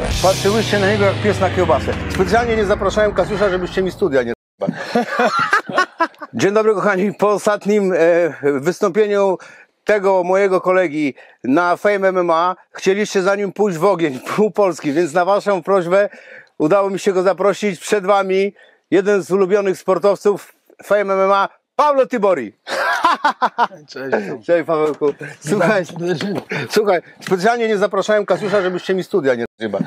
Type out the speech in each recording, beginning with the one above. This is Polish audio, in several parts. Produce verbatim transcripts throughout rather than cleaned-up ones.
Patrzyłyście na niego jak pies na kiełbasę. Specjalnie nie zapraszałem Kasiusza, żebyście mi studia nie... Dzień dobry kochani, po ostatnim e, wystąpieniu tego mojego kolegi na Fame M M A chcieliście za nim pójść w ogień, pół Polski, więc na waszą prośbę udało mi się go zaprosić. Przed wami jeden z ulubionych sportowców Fame M M A, Pablo Tibori. Cześć. Cześć Pawełku. Słuchaj, słuchaj, specjalnie nie zapraszałem Kasiusza, żebyście mi studia nie chyba.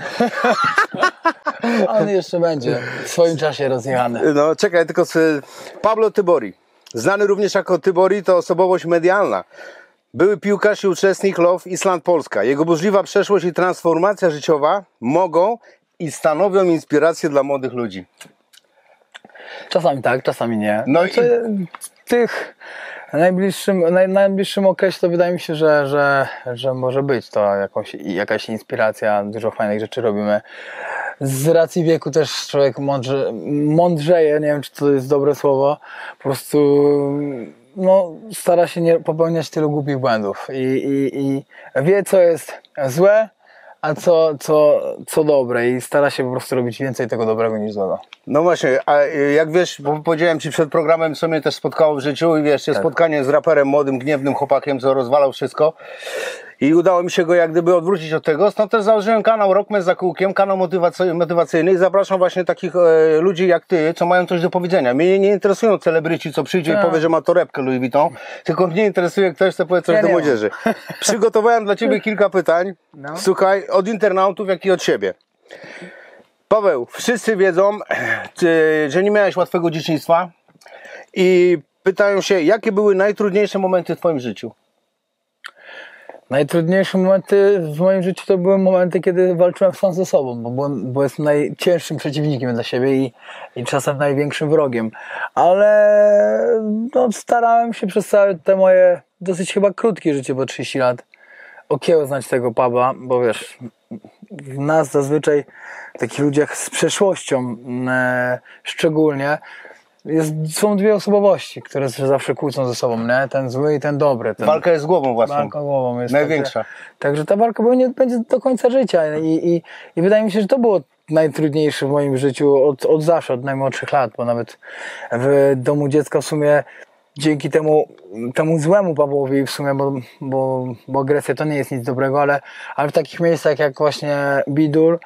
On jeszcze będzie w swoim czasie rozjechany. No czekaj, tylko z Pablo Tibori. Znany również jako Tibori, to osobowość medialna. Były piłkarz i uczestnik Love Island Polska. Jego burzliwa przeszłość i transformacja życiowa mogą i stanowią inspirację dla młodych ludzi. Czasami tak, czasami nie. No i w tych najbliższym, naj, najbliższym okresie to wydaje mi się, że, że, że może być to jakąś, jakaś inspiracja. Dużo fajnych rzeczy robimy. Z racji wieku też człowiek mądrze, mądrzeje, nie wiem czy to jest dobre słowo, po prostu no, stara się nie popełniać tylu głupich błędów i, i, i wie co jest złe, a co, co, co dobre i stara się po prostu robić więcej tego dobrego niż złego. No właśnie, a jak wiesz, bo powiedziałem ci przed programem, co mnie też spotkało w życiu i wiesz, tak. Spotkanie z raperem, młodym, gniewnym chłopakiem, co rozwalał wszystko i udało mi się go jak gdyby odwrócić od tego, stąd też założyłem kanał Rockman za kółkiem, kanał motywacyjny i zapraszam właśnie takich e, ludzi jak ty, co mają coś do powiedzenia. Mnie nie interesują celebryci, co przyjdzie no. i powie, że ma torebkę Louis Vuitton, tylko mnie interesuje ktoś, kto powie coś ja do młodzieży. Przygotowałem dla ciebie kilka pytań, no. Słuchaj, od internautów, jak i od siebie. Paweł, wszyscy wiedzą, że nie miałeś łatwego dzieciństwa i pytają się, jakie były najtrudniejsze momenty w twoim życiu? Najtrudniejsze momenty w moim życiu to były momenty, kiedy walczyłem sam ze sobą, bo, byłem, bo jestem najcięższym przeciwnikiem dla siebie i, i czasem największym wrogiem. Ale no, starałem się przez całe te moje dosyć chyba krótkie życie, bo trzydzieści lat, okiełznać tego puba, bo wiesz, w nas zazwyczaj, w takich ludziach z przeszłością e, szczególnie, jest, są dwie osobowości, które się zawsze kłócą ze sobą, nie? Ten zły i ten dobry. Ten, walka jest z głową własną. Walka głową jest największa. Także, także ta walka będzie, będzie do końca życia i, i, i wydaje mi się, że to było najtrudniejsze w moim życiu od, od zawsze, od najmłodszych lat, bo nawet w domu dziecka w sumie dzięki temu, temu złemu Pawłowi w sumie, bo, bo, bo agresja to nie jest nic dobrego, ale, ale w takich miejscach jak właśnie Bidur,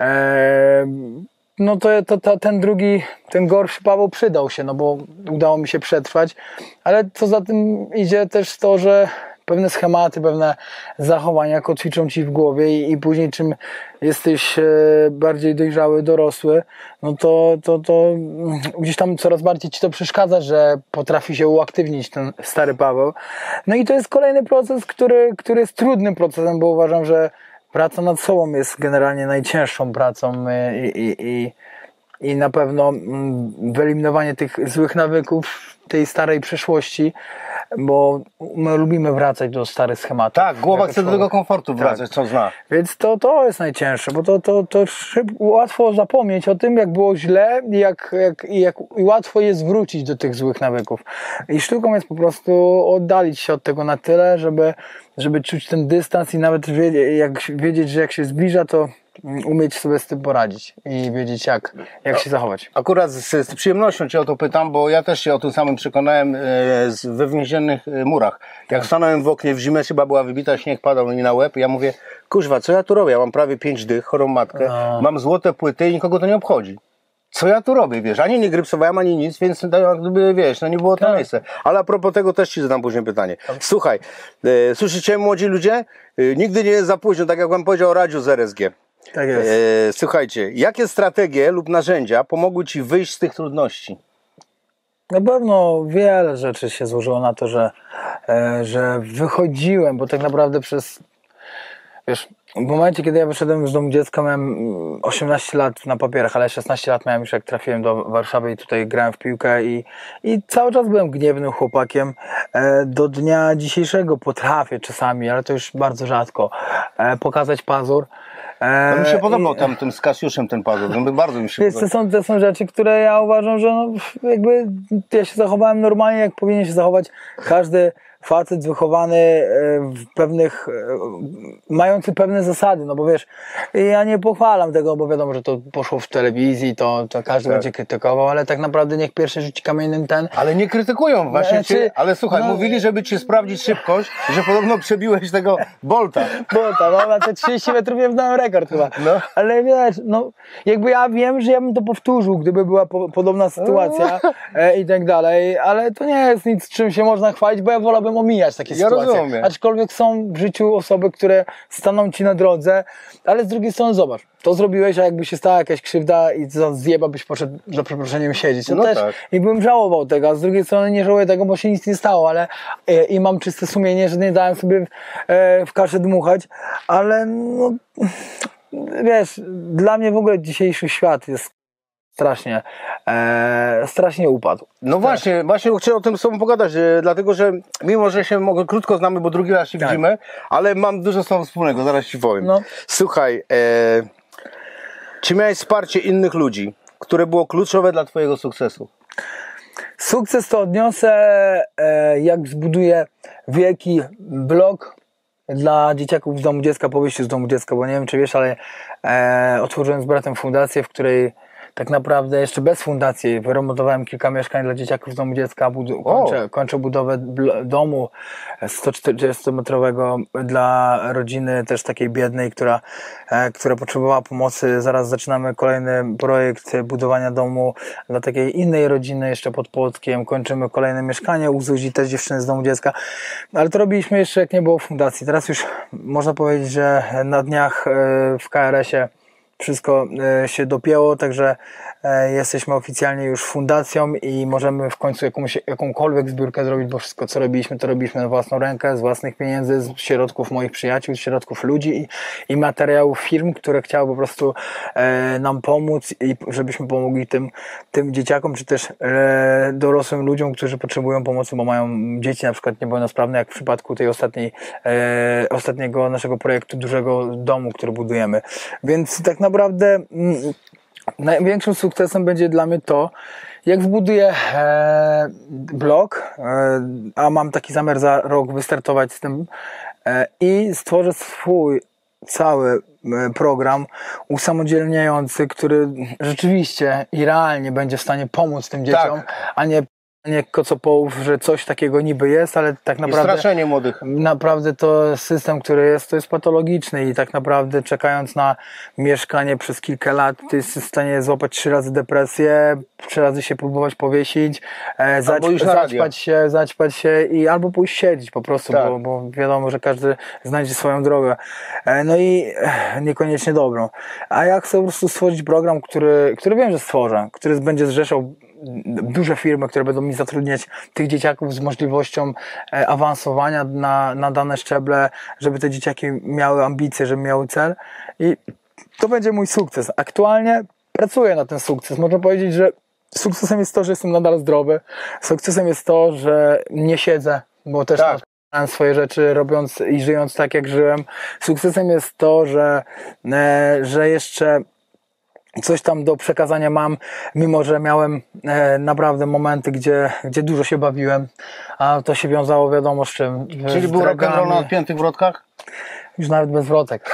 e, no to, to, to ten drugi, ten gorszy Paweł przydał się, no bo udało mi się przetrwać, ale co za tym idzie też to, że pewne schematy, pewne zachowania kotwiczą ci w głowie i, i później czym jesteś e, bardziej dojrzały, dorosły, no to, to, to gdzieś tam coraz bardziej ci to przeszkadza, że potrafi się uaktywnić ten stary Paweł. No i to jest kolejny proces, który, który jest trudnym procesem, bo uważam, że praca nad sobą jest generalnie najcięższą pracą i, i, i, i na pewno wyeliminowanie tych złych nawyków, tej starej przeszłości, bo my lubimy wracać do starych schematów. Tak, głowa chce do tego komfortu wracać, tak. Co zna. Więc to, to jest najcięższe, bo to, to, to szyb, łatwo zapomnieć o tym, jak było źle i jak, jak, i jak i łatwo jest wrócić do tych złych nawyków. I sztuką jest po prostu oddalić się od tego na tyle, żeby, żeby czuć ten dystans i nawet wiedzieć, jak, wiedzieć, że jak się zbliża, to umieć sobie z tym poradzić i wiedzieć jak, jak się zachować. Akurat z, z przyjemnością cię o to pytam, bo ja też się o tym samym przekonałem e, z, we więziennych murach. Jak tak. Stanąłem w oknie, w zimę chyba była wybita, śnieg padał mi na łeb i ja mówię, kuźwa, co ja tu robię? Ja mam prawie pięć dych, chorą matkę, no. Mam złote płyty i nikogo to nie obchodzi. Co ja tu robię, wiesz? Ani nie grypsowałem, ani nic, więc gdyby, wiesz, no nie było to tak. Miejsce. Ale a propos tego też ci zadam później pytanie. Słuchaj, e, słyszycie młodzi ludzie? E, nigdy nie jest za późno, tak jak wam powiedział Radziu z R S G. Tak jest. E, słuchajcie, jakie strategie lub narzędzia pomogły ci wyjść z tych trudności? Na pewno wiele rzeczy się złożyło na to, że, e, że wychodziłem, bo tak naprawdę przez, wiesz, w momencie, kiedy ja wyszedłem z domu dziecka, miałem osiemnaście lat na papierach, ale szesnaście lat miałem już, jak trafiłem do Warszawy i tutaj grałem w piłkę i, i cały czas byłem gniewnym chłopakiem. E, do dnia dzisiejszego potrafię czasami, ale to już bardzo rzadko, e, pokazać pazur. To mi się podobał tam tym z Kasiuszem ten pazur, no bardzo mi się Wiesz, podobał. To są, to są rzeczy, które ja uważam, że no, jakby ja się zachowałem normalnie, jak powinien się zachować każdy facet wychowany e, w pewnych, e, mający pewne zasady, no bo wiesz, ja nie pochwalam tego, bo wiadomo, że to poszło w telewizji, to, to każdy Tak. będzie krytykował, ale tak naprawdę niech pierwszy rzuci kamieniem ten. Ale nie krytykują właśnie Znaczy, cię, ale słuchaj, no- mówili, żeby ci sprawdzić szybkość, że podobno przebiłeś tego Bolta. Bo tam, no, na te trzydzieści metrów ja wydałem rekord chyba. No. Ale wiesz, no jakby ja wiem, że ja bym to powtórzył, gdyby była po, podobna sytuacja e, i tak dalej, ale to nie jest nic, czym się można chwalić, bo ja wolałbym omijać takie Ja sytuacje. rozumiem. Aczkolwiek są w życiu osoby, które staną ci na drodze, ale z drugiej strony zobacz, to zrobiłeś, a jakby się stała jakaś krzywda i za zjeba byś poszedł za przeproszeniem siedzieć. To No też tak. i bym żałował tego, a z drugiej strony nie żałuję tego, bo się nic nie stało, ale e, i mam czyste sumienie, że nie dałem sobie w, e, w kaszę dmuchać, ale no wiesz, dla mnie w ogóle dzisiejszy świat jest strasznie, e, strasznie upadł. No właśnie, właśnie chciałem o tym z tobą pogadać, e, dlatego że mimo, że się mogę, krótko znamy, bo drugi raz się Tak. widzimy, ale mam dużo z tobą wspólnego, zaraz ci powiem. No. Słuchaj, e, czy miałeś wsparcie innych ludzi, które było kluczowe dla twojego sukcesu? Sukces to odniosę, e, jak zbuduję wielki blog dla dzieciaków z domu dziecka, po wyjściu z domu dziecka, bo nie wiem, czy wiesz, ale e, otworzyłem z bratem fundację, w której tak naprawdę jeszcze bez fundacji wyremontowałem kilka mieszkań dla dzieciaków z domu dziecka, budu- kończę, kończę budowę bl- domu sto czterdziestometrowego dla rodziny też takiej biednej, która, e, która potrzebowała pomocy. Zaraz zaczynamy kolejny projekt budowania domu dla takiej innej rodziny jeszcze pod Płockiem. Kończymy kolejne mieszkanie u Zuzi, też dziewczyny z domu dziecka. Ale to robiliśmy jeszcze jak nie było fundacji. Teraz już można powiedzieć, że na dniach e, w K R S-ie wszystko e, się dopięło, także e, jesteśmy oficjalnie już fundacją i możemy w końcu jakąś, jakąkolwiek zbiórkę zrobić, bo wszystko co robiliśmy, to robiliśmy na własną rękę, z własnych pieniędzy, z środków moich przyjaciół, z środków ludzi i, i materiałów firm, które chciały po prostu e, nam pomóc i żebyśmy pomogli tym, tym dzieciakom, czy też e, dorosłym ludziom, którzy potrzebują pomocy, bo mają dzieci na przykład niepełnosprawne, jak w przypadku tej ostatniej, e, ostatniego naszego projektu dużego domu, który budujemy. Więc tak naprawdę mm, największym sukcesem będzie dla mnie to, jak wbuduję e, blog, e, a mam taki zamiar za rok wystartować z tym e, i stworzę swój cały e, program usamodzielniający, który rzeczywiście i realnie będzie w stanie pomóc tym dzieciom, a nie nie kocopołów, że coś takiego niby jest, ale tak I naprawdę straszenie młodych. naprawdę to system, który jest, to jest patologiczny i tak naprawdę czekając na mieszkanie przez kilka lat, ty jesteś w stanie złapać trzy razy depresję, trzy razy się próbować powiesić, e, Albo iść na radio. zaćpać się, zaćpać się i albo pójść siedzieć po prostu, Tak. bo, bo wiadomo, że każdy znajdzie swoją drogę. E, no i e, niekoniecznie dobrą. A ja chcę po prostu stworzyć program, który, który wiem, że stworzę, który będzie zrzeszał duże firmy, które będą mi zatrudniać tych dzieciaków z możliwością e, awansowania na, na dane szczeble, żeby te dzieciaki miały ambicje, żeby miały cel i to będzie mój sukces. Aktualnie pracuję na ten sukces. Można powiedzieć, że sukcesem jest to, że jestem nadal zdrowy. Sukcesem jest to, że nie siedzę, bo też Tak. mam swoje rzeczy robiąc i żyjąc tak, jak żyłem. Sukcesem jest to, że, e, że jeszcze coś tam do przekazania mam, mimo że miałem e, naprawdę momenty, gdzie, gdzie dużo się bawiłem, a to się wiązało wiadomo z czym. Czyli z był rock and roll na drogami, odpiętych wrotkach? już nawet bez wrotek.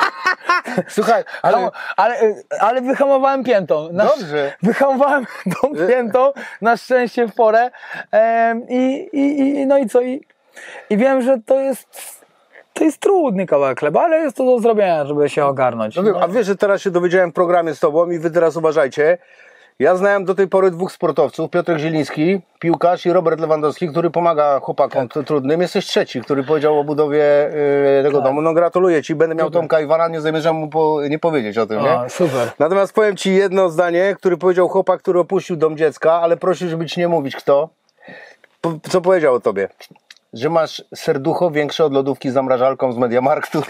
Słuchaj, ale... Ale, ale, ale wyhamowałem piętą. Na, Dobrze. Wyhamowałem tą piętą, na szczęście w porę. Em, i, i, i, no i co? I, I wiem, że to jest to jest trudny kawałek chleba, ale jest to do zrobienia, żeby się ogarnąć. No wiem, a wiesz, że teraz się dowiedziałem w programie z tobą i wy teraz uważajcie. Ja znałem do tej pory dwóch sportowców, Piotrek Zieliński, piłkarz, i Robert Lewandowski, który pomaga chłopakom Tak. trudnym. Jesteś trzeci, który powiedział o budowie yy, tego Tak. domu. No gratuluję ci, będę miał Super. Tomka Iwana, nie zamierzam mu po, nie powiedzieć o tym, nie? O, super. Natomiast powiem ci jedno zdanie, który powiedział chłopak, który opuścił dom dziecka, ale prosił, żeby ci nie mówić kto. Po, co powiedział o tobie? Że masz serducho większe od lodówki z zamrażalką z Mediamarktu.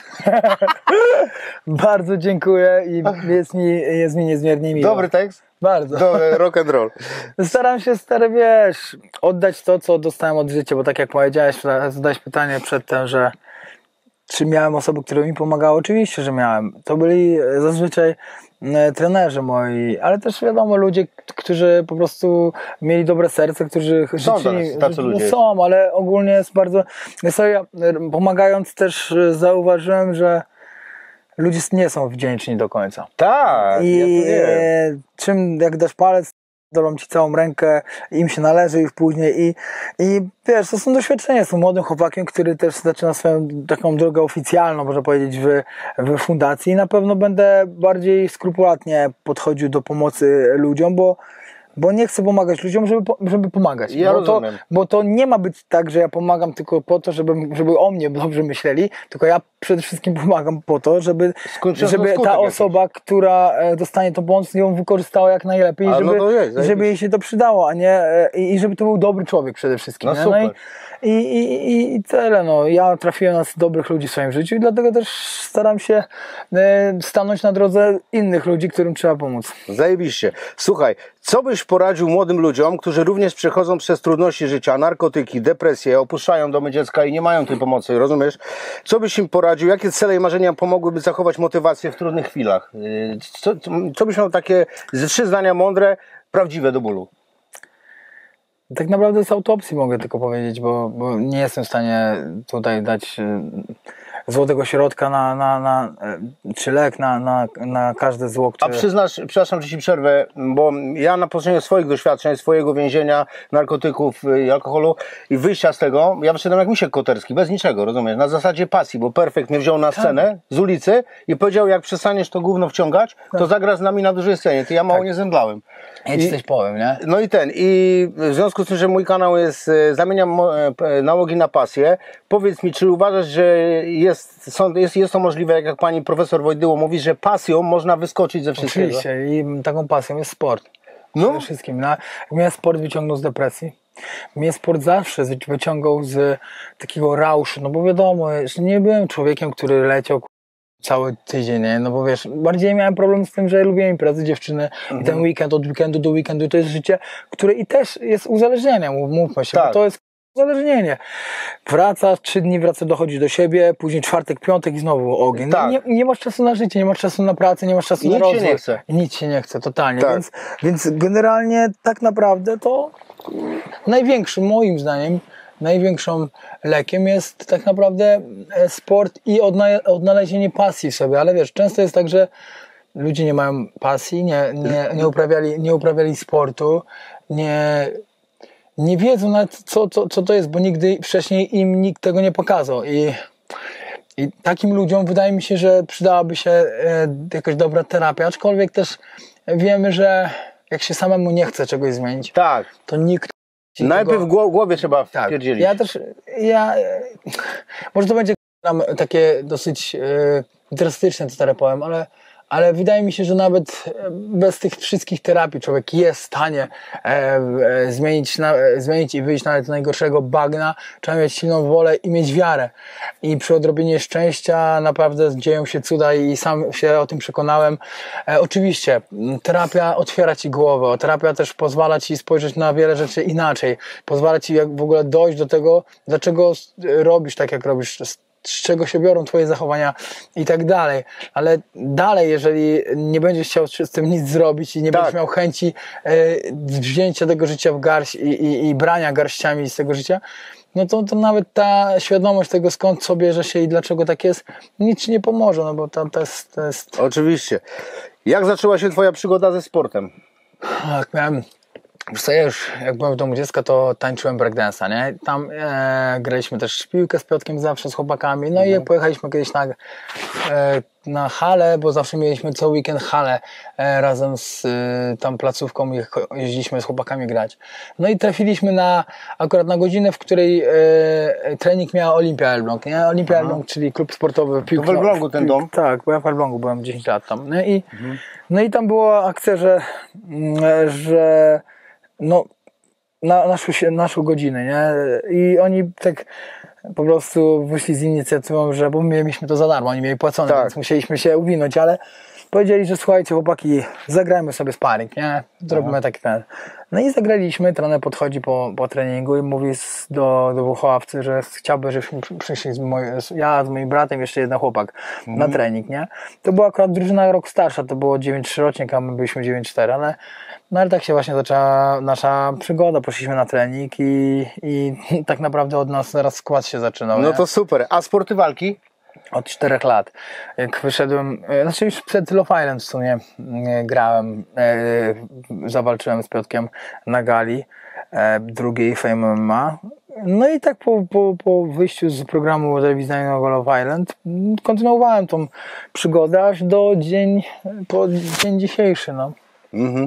Bardzo dziękuję i jest mi, jest mi niezmiernie miło. Dobry tekst? Bardzo. Dobry, rock and roll. Staram się, stary, wiesz, oddać to, co dostałem od życia, bo tak jak powiedziałeś, zadałeś pytanie przedtem, że czy miałem osoby, które mi pomagały? Oczywiście, że miałem. To byli zazwyczaj e, trenerzy moi, ale też wiadomo ludzie, którzy po prostu mieli dobre serce, którzy Są życzyli, tacy, tacy no ludzie. są, ale ogólnie jest bardzo... Wiesz co, ja e, pomagając też e, zauważyłem, że ludzie nie są wdzięczni do końca. Tak, I ja to wiem. e, czym jak dasz palec, dolą ci całą rękę, im się należy już później i, i wiesz, to są doświadczenia, jestem młodym chłopakiem, który też zaczyna swoją taką drogę oficjalną, można powiedzieć, w, w fundacji i na pewno będę bardziej skrupulatnie podchodził do pomocy ludziom, bo Bo nie chcę pomagać ludziom, żeby, po- żeby pomagać. Ja bo, to, rozumiem. bo to nie ma być tak, że ja pomagam tylko po to, żeby, żeby o mnie dobrze myśleli, tylko ja przede wszystkim pomagam po to, żeby, Skończyłem żeby skutek ta jakiś. osoba, która e, dostanie tą pomoc, ją wykorzystała jak najlepiej, A, żeby, no to jest, i zajebiście. żeby jej się to przydało, a nie e, i, i żeby to był dobry człowiek przede wszystkim. No nie? super. i, i, i, I tyle. No. Ja trafiłem na dobrych ludzi w swoim życiu i dlatego też staram się e, stanąć na drodze innych ludzi, którym trzeba pomóc. Zajebiście. Słuchaj, co byś poradził młodym ludziom, którzy również przechodzą przez trudności życia, narkotyki, depresję, opuszczają domy dziecka i nie mają tej pomocy, rozumiesz? Co byś im poradził? Jakie cele i marzenia pomogłyby zachować motywację w trudnych chwilach? Yy, Co, co byś miał takie ze trzy zdania mądre, prawdziwe do bólu? Tak naprawdę z autopsji mogę tylko powiedzieć, bo, bo nie jestem w stanie tutaj dać e, złotego środka na, na, na e, czy lek na, na, na każde zło, A które... przyznasz, przepraszam, że ci przerwę, bo ja na podstawie swoich doświadczeń, swojego więzienia, narkotyków i alkoholu i wyjścia z tego, ja wyszedłem jak Misiek Koterski, bez niczego, rozumiesz, na zasadzie pasji, bo Perfekt mnie wziął na scenę z ulicy i powiedział, jak przestaniesz to gówno wciągać, to zagra z nami na dużej scenie, to ja mało nie zemdlałem. Ja ci coś powiem, nie? No i ten, i w związku z tym, że mój kanał jest, e, zamieniam mo- e, nałogi na pasję, powiedz mi, czy uważasz, że jest, są, jest, jest to możliwe, jak, jak pani profesor Wojdyło mówi, że pasją można wyskoczyć ze wszystkiego? Oczywiście i taką pasją jest sport. No. Przede wszystkim. No, mnie sport wyciągnął z depresji. Mnie sport zawsze wyciągał z takiego rauszu, no bo wiadomo, że nie byłem człowiekiem, który leciał cały tydzień, nie? No bo wiesz, bardziej miałem problem z tym, że lubię imprezy, dziewczyny Mhm. i ten weekend, od weekendu do weekendu to jest życie, które i też jest uzależnieniem, mówmy się, Tak. bo to jest uzależnienie. Wraca, trzy dni wraca, dochodzi do siebie, później czwartek, piątek i znowu ogień. No, Tak. nie, nie masz czasu na życie, nie masz czasu na pracę, nie masz czasu Nic na się rozwój. nie chce. Nic się nie chce, totalnie. Tak. Więc, więc generalnie tak naprawdę to największym, moim zdaniem, największym lekiem jest tak naprawdę e, sport i odna- odnalezienie pasji w sobie, ale wiesz, często jest tak, że ludzie nie mają pasji, nie, nie, nie, uprawiali, nie uprawiali sportu, nie, nie wiedzą nawet co, co, co to jest, bo nigdy wcześniej im nikt tego nie pokazał i, i takim ludziom wydaje mi się, że przydałaby się e, jakaś dobra terapia, aczkolwiek też wiemy, że jak się samemu nie chce czegoś zmienić, Tak. to nikt ci Najpierw tego- w gło- głowie trzeba tak, wpierdzielić. ja też, ja, może to będzie nam takie dosyć e, drastyczne, co teraz powiem, ale, ale wydaje mi się, że nawet bez tych wszystkich terapii człowiek jest w stanie e, e, zmienić, na, e, zmienić i wyjść nawet z najgorszego bagna. Trzeba mieć silną wolę i mieć wiarę. I przy odrobinie szczęścia naprawdę dzieją się cuda i sam się o tym przekonałem. E, oczywiście, m, terapia otwiera ci głowę, terapia też pozwala ci spojrzeć na wiele rzeczy inaczej. Pozwala ci jak w ogóle dojść do tego, dlaczego s- robisz tak, jak robisz, z z czego się biorą twoje zachowania i tak dalej. Ale dalej, jeżeli nie będziesz chciał z tym nic zrobić i nie Tak. będziesz miał chęci e, wzięcia tego życia w garść i, i, i brania garściami z tego życia, no to, to nawet ta świadomość tego, skąd co bierze się i dlaczego tak jest, nic ci nie pomoże, no bo to, to jest... To jest... Oczywiście. Jak zaczęła się twoja przygoda ze sportem? Jak miałem... Wiesz co, ja już jak byłem w domu dziecka, to tańczyłem breakdance'a, nie? Tam e, graliśmy też w piłkę z Piotkiem zawsze, z chłopakami, no i pojechaliśmy kiedyś na, e, na halę, bo zawsze mieliśmy co weekend halę e, razem z e, tam placówką i cho- jeździliśmy z chłopakami grać. No i trafiliśmy na akurat na godzinę, w której e, trening miała Olimpia Elbląg, nie? Olimpia Elbląg, czyli klub sportowy piłki. w Elblągu ten dom? Tak, bo ja w Elblągu byłem dziesięć lat tam. No i, no i tam była akcja, że, mm, że no, na naszą, się- naszą godzinę, nie? I oni tak po prostu wyszli z inicjatywą, że bo my mieliśmy to za darmo, oni mieli płacone, Tak. więc musieliśmy się uwinąć, ale powiedzieli, że słuchajcie chłopaki, zagrajmy sobie sparring, nie? Zrobimy taki ten. No i zagraliśmy, trener podchodzi po, po treningu i mówi z, do, do wychowawcy, że chciałby, żebyśmy przyszli, z moj, ja z moim bratem, jeszcze jeden chłopak mm. na trening, nie? To była akurat drużyna rok starsza, to było dziewięć trzy rocznik, a my byliśmy dziewięć cztery, ale, no ale tak się właśnie zaczęła nasza przygoda, poszliśmy na trening i, i tak naprawdę od nas teraz skład się zaczynał. No nie? to super. A sporty walki? Od czterech lat. Jak wyszedłem, znaczy już przed Love Island w sumie grałem, zawalczyłem z Piotrkiem na gali drugiej Fame M M A. No i tak po, po, po wyjściu z programu telewizyjnego Love Island kontynuowałem tą przygodę aż do dzień, po dzień dzisiejszy. No. Mhm.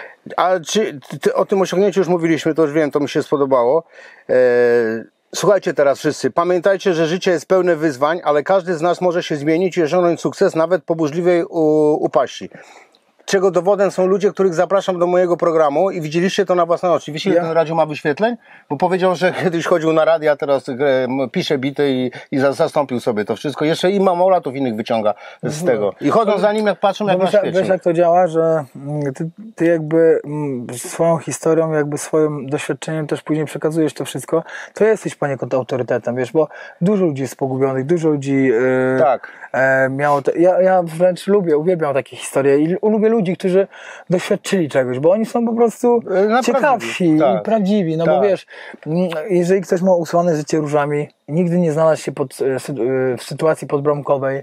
A czy ty, o tym osiągnięciu już mówiliśmy, to już wiem, to mi się spodobało. Eee, Słuchajcie teraz wszyscy, pamiętajcie, że życie jest pełne wyzwań, ale każdy z nas może się zmienić i osiągnąć sukces nawet po burzliwej upaści. Czego dowodem są ludzie, których zapraszam do mojego programu i widzieliście to na własne oczy. Wiecie, ile Ja. ten radio ma wyświetleń? Bo powiedział, że kiedyś chodził na radio, a teraz e, pisze bity i, i za- zastąpił sobie to wszystko. Jeszcze i mamolatów innych wyciąga z tego. I chodzą za nim, jak patrzą, jak No na wiesz, jak- świecie. wiesz jak to działa, że mm, ty, ty jakby mm, swoją historią, jakby swoim doświadczeniem też później przekazujesz to wszystko, to jesteś poniekąd autorytetem, wiesz, bo dużo ludzi jest pogubionych, dużo ludzi yy, Tak. e, miało te, ja, ja wręcz lubię, uwielbiam takie historie i lubię ludzi, którzy doświadczyli czegoś, bo oni są po prostu Na ciekawsi prawdziwi, i tak. prawdziwi, no Tak. bo wiesz, mm, jeżeli ktoś ma usłane życie różami, nigdy nie znalazł się pod, e, sy- e, w sytuacji podbramkowej,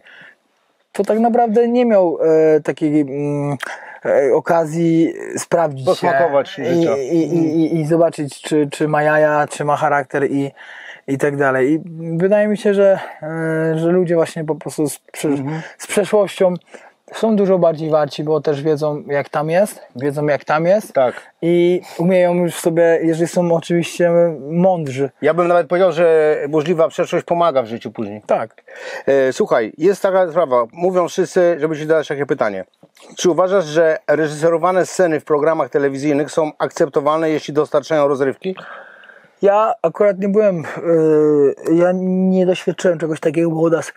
to tak naprawdę nie miał e, takiej mm, e, okazji sprawdzić Posmakować się życia. i, i, i, i, i zobaczyć, czy, czy ma jaja, czy ma charakter i, i tak dalej. I wydaje mi się, że, e, że ludzie właśnie po prostu z, prze, Mhm. z przeszłością są dużo bardziej warci, bo też wiedzą, jak tam jest, wiedzą, jak tam jest Tak. i umieją już sobie, jeżeli są oczywiście mądrzy. Ja bym nawet powiedział, że burzliwa przeszłość pomaga w życiu później. Tak. E, Słuchaj, jest taka sprawa. Mówią wszyscy, żeby ci dać takie pytanie. Czy uważasz, że reżyserowane sceny w programach telewizyjnych są akceptowalne, jeśli dostarczają rozrywki? Ja akurat nie byłem, yy, ja nie doświadczyłem czegoś takiego, bo u nas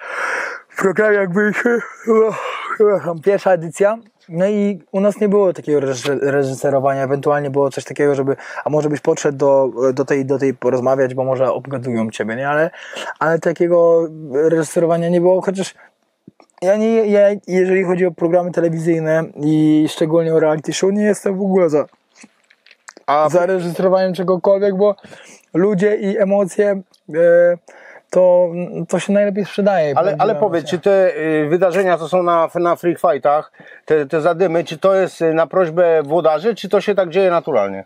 w programie jak byliśmy, o, przepraszam, pierwsza edycja, no i u nas nie było takiego reży- reżyserowania, ewentualnie było coś takiego, żeby, a może byś podszedł do, do, tej, do tej porozmawiać, bo może obgadują ciebie, nie, ale, ale takiego reżyserowania nie było, chociaż ja nie, ja, jeżeli chodzi o programy telewizyjne i szczególnie o reality show, nie jestem w ogóle za A zarejestrowaniem czegokolwiek, bo ludzie i emocje e, to, to się najlepiej sprzedaje. Ale, ale powiedz, czy te y, wydarzenia, co są na, na free fightach, te, te zadymy, czy to jest y, na prośbę włodarzy, czy to się tak dzieje naturalnie?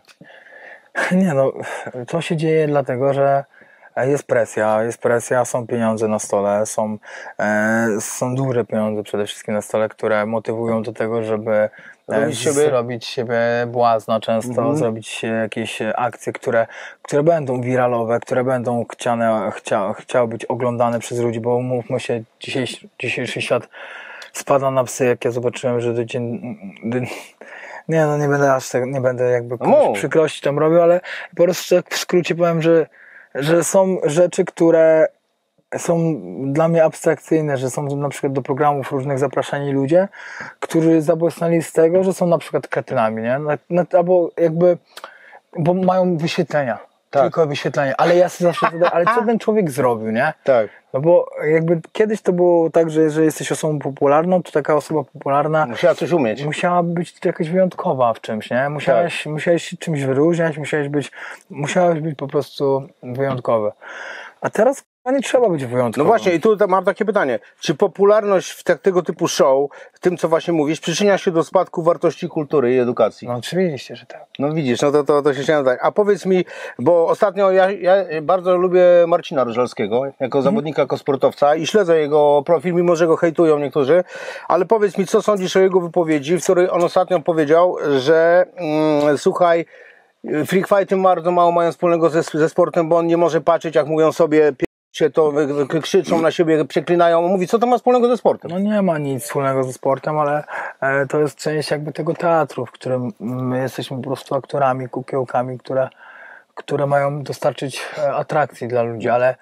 Nie no, to się dzieje dlatego, że jest presja, jest presja, są pieniądze na stole, są, e, są duże pieniądze przede wszystkim na stole, które motywują do tego, żeby Robić z- siebie- zrobić siebie błazna często, Mhm. zrobić jakieś akcje, które, które będą wiralowe, które będą chciane, chcia, chciały być oglądane przez ludzi, bo umówmy się, dzisiejszy, dzisiejszy świat spada na psy, jak ja zobaczyłem, że do dzień... Do, nie no, nie będę aż tak, nie będę jakby No mów. przykrości tam robił, ale po prostu tak w skrócie powiem, że że są rzeczy, które są dla mnie abstrakcyjne, że są na przykład do programów różnych zapraszani ludzie, którzy zabłysnęli z tego, że są na przykład kretynami, nie? Na, na, albo jakby, bo mają wyświetlenia, Tak. tylko wyświetlenia, ale ja sobie zawsze zadaję, ale co ten człowiek zrobił, nie? Tak. No bo jakby kiedyś to było tak, że jeżeli jesteś osobą popularną, to taka osoba popularna Musiała coś umieć. musiała być jakaś wyjątkowa w czymś, nie? Musiałeś, Tak. musiałeś się czymś wyróżniać, musiałeś być, musiałeś być po prostu wyjątkowy. A teraz nie trzeba być wyjątkowy. No właśnie, i tu mam takie pytanie. Czy popularność w te, tego typu show, w tym co właśnie mówisz, przyczynia się do spadku wartości kultury i edukacji? No oczywiście, że tak. No widzisz, no to, to, to się chciałem dać. A powiedz mi, bo ostatnio ja, ja bardzo lubię Marcina Różalskiego, jako zawodnika, jako sportowca i śledzę jego profil, mimo że go hejtują niektórzy, ale powiedz mi, co sądzisz o jego wypowiedzi, w której on ostatnio powiedział, że mm, słuchaj, freak fighty bardzo mało mają wspólnego ze, ze sportem, bo on nie może patrzeć, jak mówią sobie się to wy, wy, krzyczą na siebie, przeklinają. On mówi, co to ma wspólnego ze sportem? No nie ma nic wspólnego ze sportem, ale e, to jest część jakby tego teatru, w którym my jesteśmy po prostu aktorami, kukiełkami, które, które mają dostarczyć e, atrakcji dla ludzi, ale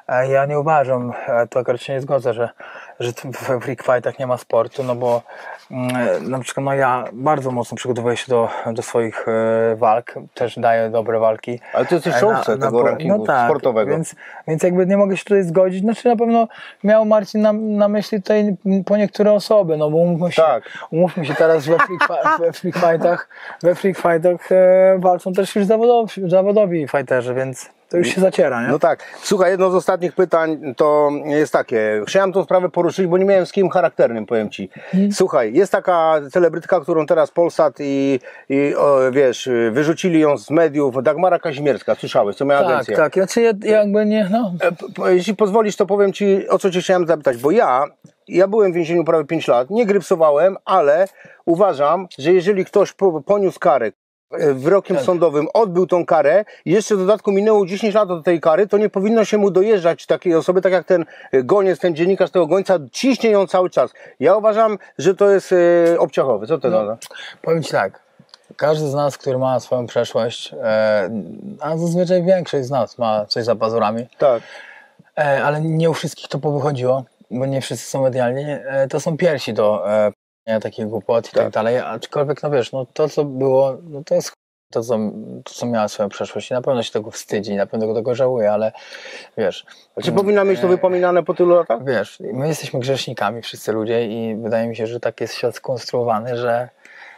E, Ja nie uważam, e, to akurat się nie zgodzę, że, że t- we freak fightach nie ma sportu, no bo mm, na przykład no ja bardzo mocno przygotowuję się do, do swoich e, walk, też daję dobre walki. Ale ty jesteś E, czołówce tego po- rankingu no tak, sportowego. Więc, więc jakby nie mogę się tutaj zgodzić. Znaczy na pewno miał Marcin na, na myśli tutaj po niektóre osoby, no bo umówmy się, Tak. umówmy się teraz we freak, fi- we freak fightach, we freak fightach e, walczą też już zawodowi, zawodowi fighterzy, więc to już się zaciera, nie? No tak. Słuchaj, jedno z ostatnich pytań to jest takie. Chciałem tą sprawę poruszyć, bo nie miałem z kim charakternym, powiem Ci. Hmm. Słuchaj, jest taka celebrytka, którą teraz Polsat i, i o, wiesz, wyrzucili ją z mediów, Dagmara Kazimierska, słyszałeś, co miała Tak, agencję. tak. Znaczy ja, ja jakby nie, no. E, p- Jeśli pozwolisz, to powiem Ci, o co Cię chciałem zapytać, bo ja, ja byłem w więzieniu prawie pięć lat, nie grypsowałem, ale uważam, że jeżeli ktoś po, poniósł karę, e, wyrokiem Tak. sądowym odbył tą karę i jeszcze w dodatku minęło dziesięć lat od tej kary, to nie powinno się mu dojeżdżać takiej osoby, tak jak ten e, goniec, ten dziennikarz tego gońca, ciśnie ją cały czas. Ja uważam, że to jest e, obciachowe. Co ty No. na to? Powiem Ci tak, każdy z nas, który ma swoją przeszłość, e, a zazwyczaj większość z nas ma coś za pazurami, Tak. e, ale nie u wszystkich to powychodziło, bo nie wszyscy są medialni, e, to są pierwsi do e, popełnienia takich głupot i tak. Tak. dalej, aczkolwiek no wiesz, no to co było, no to jest to co, to, co miała swoją przeszłość i na pewno się tego wstydzi i na pewno tego żałuje, ale wiesz... Czy powinna mieć to wypominane po tylu latach? Wiesz, my jesteśmy grzesznikami, wszyscy ludzie i wydaje mi się, że tak jest świat skonstruowany, że,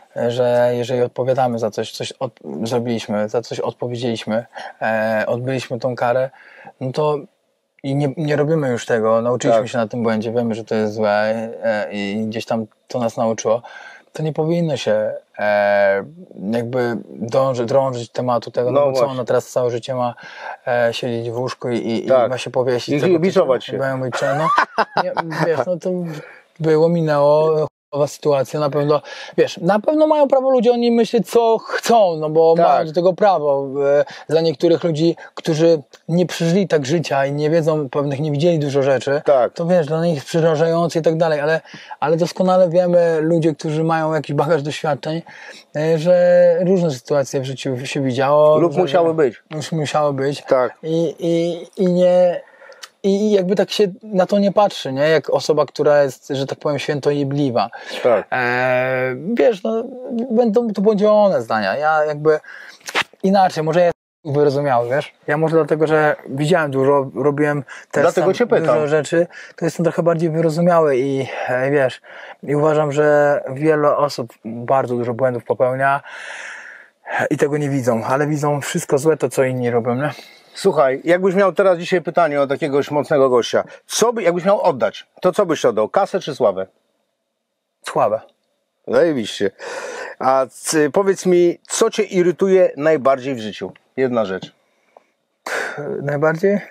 że jeżeli odpowiadamy za coś, coś od, zrobiliśmy, za coś odpowiedzieliśmy, e, odbyliśmy tą karę, no to i nie, nie robimy już tego, nauczyliśmy Tak. się na tym błędzie, wiemy, że to jest złe e, i gdzieś tam to nas nauczyło, to nie powinno się e, jakby dąży, drążyć tematu tego, no, No bo co właśnie. ona teraz całe życie ma e, siedzieć w łóżku i, i, Tak. i ma się powiesić. I tego, biczować co- się. mają być, no, nie, wiesz, no to było, minęło, chujowa sytuacja, na pewno, wiesz, na pewno mają prawo ludzie o nim myśleć, co chcą, no bo Tak. mają do tego prawo. E, Dla niektórych ludzi, którzy nie przeżyli tak życia i nie wiedzą pewnych, nie widzieli dużo rzeczy, Tak. to wiesz, dla nich jest przerażające i tak dalej, ale, ale doskonale wiemy, ludzie, którzy mają jakiś bagaż doświadczeń, e, że różne sytuacje w życiu się widziało. Lub że, musiały być. Już musiały być. Tak. I, i, i nie... I jakby tak się na to nie patrzy, nie? Jak osoba, która jest, że tak powiem, świętojebliwa. Tak. E, wiesz, no, będą tu podzielone zdania. Ja jakby inaczej, może ja jestem wyrozumiały, wiesz? Ja może dlatego, że widziałem dużo, robiłem też Dlatego sam cię pytam. dużo rzeczy, to jestem trochę bardziej wyrozumiały i e, wiesz, i uważam, że wiele osób bardzo dużo błędów popełnia i tego nie widzą, ale widzą wszystko złe, to co inni robią, nie? Słuchaj, jakbyś miał teraz dzisiaj pytanie od jakiegoś mocnego gościa, co by, jakbyś miał oddać, to co byś oddał? Kasę czy sławę? Słabe. Zajebiście. A c, powiedz mi, co cię irytuje najbardziej w życiu? Jedna rzecz. Najbardziej?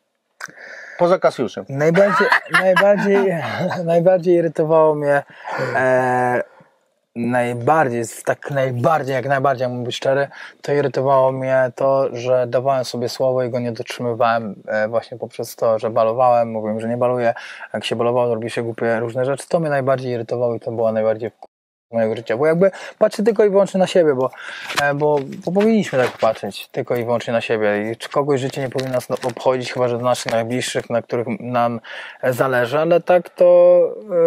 Poza Kasiuszem. Najbardziej, najbardziej, najbardziej irytowało mnie, e, najbardziej, tak najbardziej, jak najbardziej, jak mam być szczery, to irytowało mnie to, że dawałem sobie słowo i go nie dotrzymywałem e, właśnie poprzez to, że balowałem, mówiłem, że nie baluję, jak się balowało, robi się głupie różne rzeczy, to mnie najbardziej irytowało i to było najbardziej mojego życia, bo jakby patrzę tylko i wyłącznie na siebie, bo, e, bo, bo powinniśmy tak patrzeć, tylko i wyłącznie na siebie i czy kogoś życie nie powinno nas obchodzić, chyba że do naszych najbliższych, na których nam zależy, ale tak to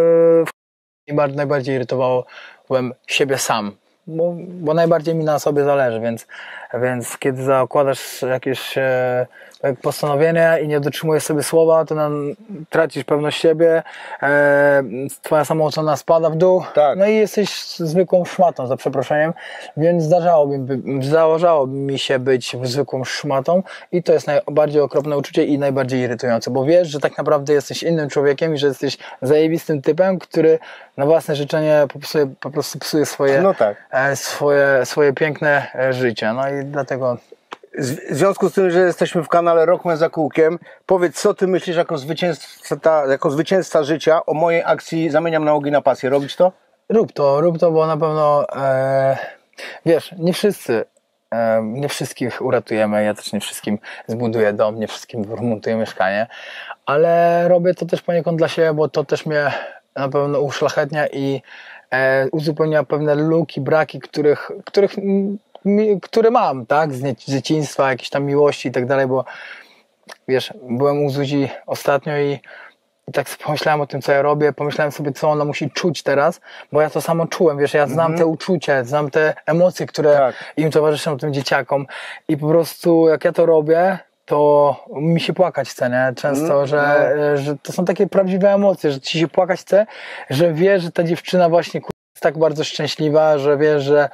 e, najbardziej, najbardziej irytowałem siebie sam, bo, bo najbardziej mi na sobie zależy, więc, więc kiedy zakładasz jakieś e, postanowienie i nie dotrzymujesz sobie słowa, to nam, tracisz pewność siebie, e, twoja samoocena spada w dół, Tak. no i jesteś zwykłą szmatą, za przeproszeniem, więc zdarzałoby, zdarzałoby mi się być zwykłą szmatą i to jest najbardziej okropne uczucie i najbardziej irytujące, bo wiesz, że tak naprawdę jesteś innym człowiekiem i że jesteś zajebistym typem, który na własne życzenie popsuje, po prostu psuje swoje, No tak. e, swoje, swoje piękne e, życie, no i dlatego W związku z tym, że jesteśmy w kanale Rockman za kółkiem, powiedz, co ty myślisz jako zwycięzca, jako zwycięzca życia o mojej akcji Zamieniam nałogi na pasję. Robić to? rób to, rób to, bo na pewno e, wiesz, nie wszyscy e, nie wszystkich uratujemy, ja też nie wszystkim zbuduję dom, nie wszystkim wyremontuję mieszkanie, ale robię to też poniekąd dla siebie, bo to też mnie na pewno uszlachetnia i e, uzupełnia pewne luki, braki, których, których mi, które mam, tak, z nie- z dzieciństwa, jakieś tam miłości i tak dalej, bo wiesz, byłem u Zuzi ostatnio i, i tak sobie pomyślałem o tym, co ja robię, pomyślałem sobie, co ona musi czuć teraz, bo ja to samo czułem, wiesz, ja znam te uczucia, znam te emocje, które Tak. im towarzyszą, tym dzieciakom i po prostu jak ja to robię, to mi się płakać chce, nie? Często, Mm, że, że to są takie prawdziwe emocje, że ci się płakać chce, że wiesz, że ta dziewczyna właśnie kur- jest tak bardzo szczęśliwa, że wiesz, że,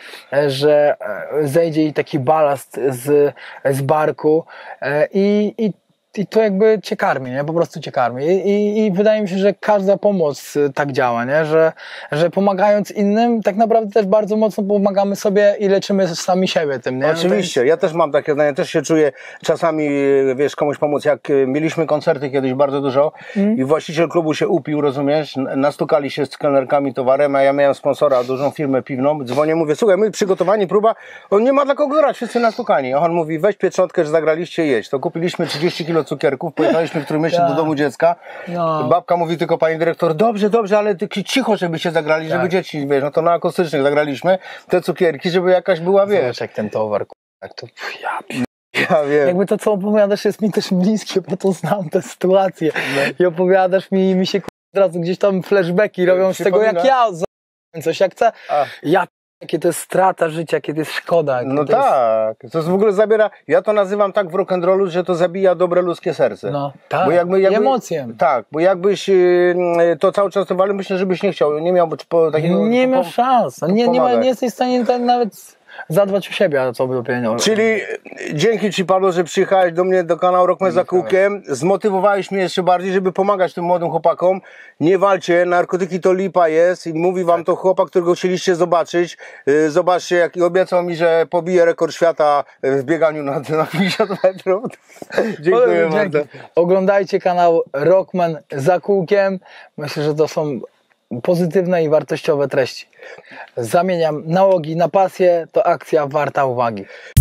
że zejdzie jej taki balast z, z barku e, i, i i to jakby cię karmi, nie? Po prostu cię karmi. I, i, I wydaje mi się, że każda pomoc y, tak działa, nie? Że, że pomagając innym, tak naprawdę też bardzo mocno pomagamy sobie i leczymy sami siebie tym, nie? Oczywiście, ja też mam takie zdanie, też się czuję czasami, wiesz, komuś pomóc, jak y, mieliśmy koncerty kiedyś bardzo dużo i właściciel klubu się upił, rozumiesz, N- nastukali się z kelnerkami towarem, a ja miałem sponsora, dużą firmę piwną, dzwonię, mówię, słuchaj, my przygotowani, próba, on nie ma dla kogo grać, wszyscy nastukani, a on mówi, weź pieczątkę, że zagraliście, jeść, to kupiliśmy trzydzieści kilo cukierków, pojechaliśmy w Trójmieście do domu dziecka, No. babka mówi tylko, pani dyrektor, dobrze, dobrze, ale ty cicho, żebyście zagrali, żeby Tak. dzieci, wiesz, no to na akustycznych zagraliśmy te cukierki, żeby jakaś była, wiesz, Zobacz, jak ten towar, kur- jak to, pff, ja, pi- ja wiem. jakby to, co opowiadasz, jest mi też bliskie, bo to znam tę sytuację. I opowiadasz mi i mi się kur- od razu gdzieś tam flashbacki robią z tego, jak Przypomina? ja z- coś, jak chcę. A. Ja, pi- jakie to jest strata życia, jakie to jest szkoda. jakie No to jest, tak, to jest w ogóle zabiera, ja to nazywam tak w rock'n'rollu, że to zabija dobre ludzkie serce. No, tak, Bo jakby, jakby, i emocje. Tak, bo jakbyś yy, to cały czas to, ale myślę, żebyś nie chciał, nie miał po, takiego... Nie po, masz szans. No Nie, nie, ma, pomagać. nie jesteś w stanie tak nawet zadbać o siebie, a co by pieniądze. Czyli dzięki Ci, Pablo, że przyjechałeś do mnie do kanału Rockman za kółkiem, zmotywowałeś mnie jeszcze bardziej, żeby pomagać tym młodym chłopakom. Nie walcie, narkotyki to lipa jest i mówi Wam to chłopak, którego chcieliście zobaczyć. Yy, Zobaczcie, jak i obiecał mi, że pobije rekord świata w bieganiu na, na pięćdziesiąt metrów. Dziękuję Dzięki. bardzo. Oglądajcie kanał Rockman za kółkiem. Myślę, że to są pozytywne i wartościowe treści. Zamieniam nałogi na pasję, to akcja warta uwagi.